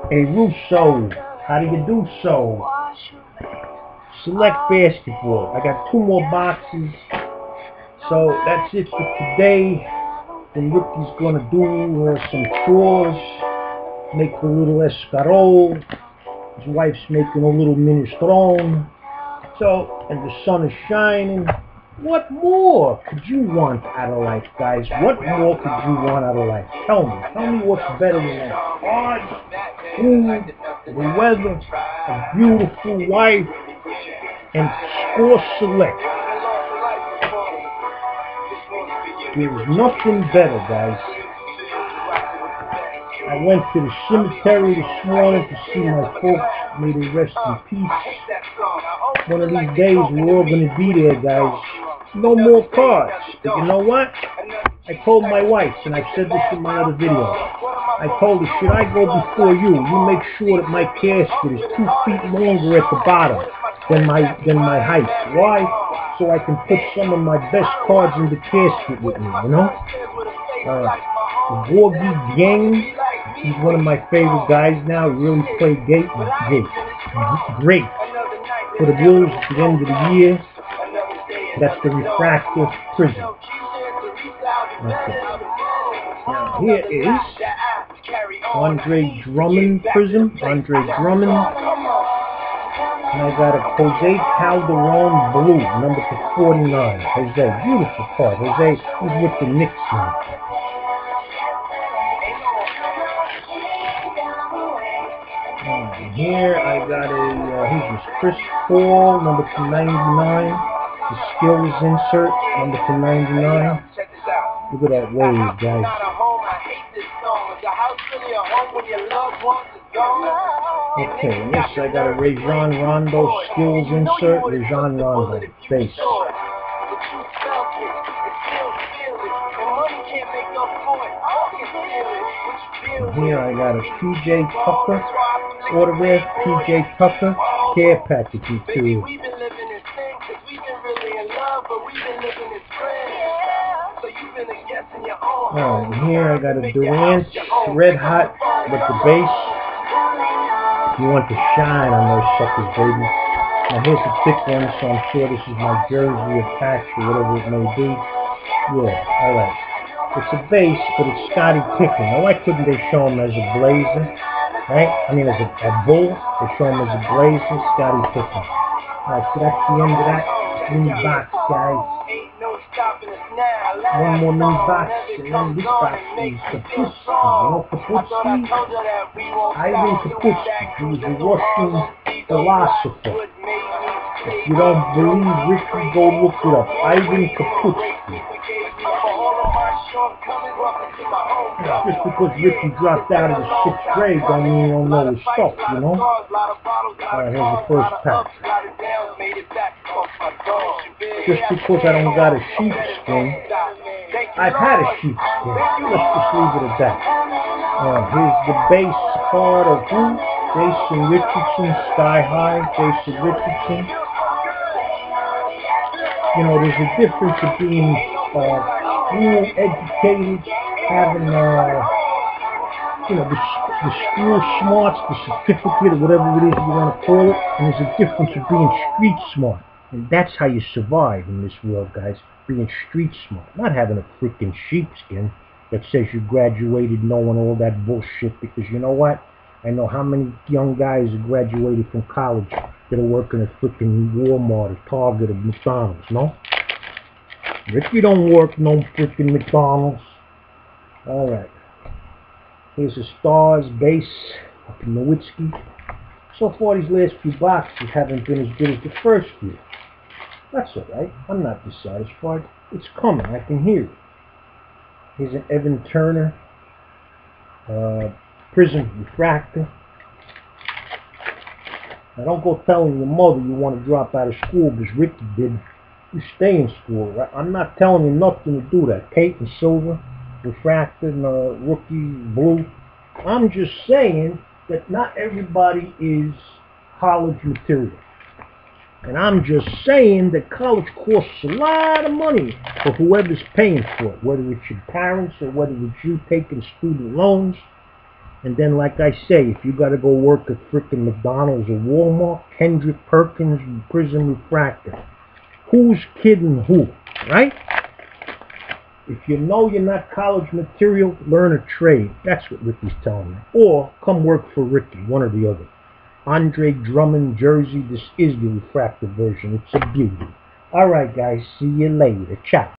Hey Russo, how do you do so? Select basketball. I got 2 more boxes. So that's it for today. Then Ricky's gonna do some chores, make a little escarole. His wife's making a little minestrone. So, and the sun is shining. What more could you want out of life, guys? What more could you want out of life? Tell me what's better than that? Hard food, the weather, a beautiful wife, and Score Select. There's nothing better, guys. I went to the cemetery this morning to see my folks. May they rest in peace. One of these days, we're all going to be there, guys. No more cards. But you know what? I told my wife, and I said this in my other video. I told her, should I go before you? You make sure that my casket is 2 feet longer at the bottom than my height. Why? So I can put some of my best cards in the casket with me, you know? Borgie Gang, he's one of my favorite guys now. He really played great for the Bulls at the end of the year. That's the Refractor Prism. Okay. Now here is Andre Drummond Prism. Andre Drummond. And I got a Jose Calderon Blue, number to 49. Jose, beautiful card. Jose is with the Knicks now. And here I got here's Chris Paul, number to 99. The Skills insert, number to 99. Look at that wave, guys. Okay, yes, I got a Rajon Rondo Skills insert. Rajon Rondo, base. And here I got a PJ Tucker autograph. PJ Tucker care package too. Alright, here I got a Durant Red Hot with the base. You want to shine on those suckers, baby. Now here's the thick one, so I'm sure this is my jersey attached or whatever it may be. Yeah, alright. It's a base, but it's Scottie Pippen. Now why couldn't they show him as a Blazer? Right? I mean as a Bull. They show him as a Blazer, Scottie Pippen. Alright, so that's the end of that mini box, guys. One more mini box, and then this box is Kapusky. You know Kapusky? Ivan Kapusky. He was a Russian philosopher. If you don't believe Ricky, go look it up. Ivan Kapusky. Just because Ricky dropped out of the 6th grade don't mean you don't know his stuff, you know? Alright, here's the first pack. Just because I don't got a sheepskin, I've had a sheepskin. Let's just leave it at that. Here's the base card of who? Jason Richardson, Sky High, Jason Richardson. You know, there's a difference of being school educated, having, you know, the school smarts, the certificate, or whatever it is you want to call it, and there's a difference of being street smart. And that's how you survive in this world, guys, being street smart. Not having a freaking sheepskin that says you graduated knowing all that bullshit, because you know what? I know how many young guys who graduated from college that are working at freaking Walmart or Target or McDonald's, no? Ricky don't work no freaking McDonald's. Alright. Here's a Stars base of Nowitzki. So far these last few boxes haven't been as good as the first few. That's alright. I'm not dissatisfied. It's coming. I can hear it. Here's an Evan Turner Prism Refractor. Now don't go telling your mother you want to drop out of school because Ricky did. You stay in school, right? I'm not telling you nothing to do that. Kate and Silver, Refractor, and Rookie Blue. I'm just saying that not everybody is college material. And I'm just saying that college costs a lot of money for whoever's paying for it, whether it's your parents or whether it's you taking student loans. And then, like I say, if you got to go work at frickin' McDonald's or Walmart, Kendrick Perkins, Prison Refractor. Who's kidding who, right? If you know you're not college material, learn a trade. That's what Ricky's telling me. Or come work for Ricky, one or the other. Andre Drummond jersey, this is the refractor version. It's a beauty. Alright guys, see you later. Ciao.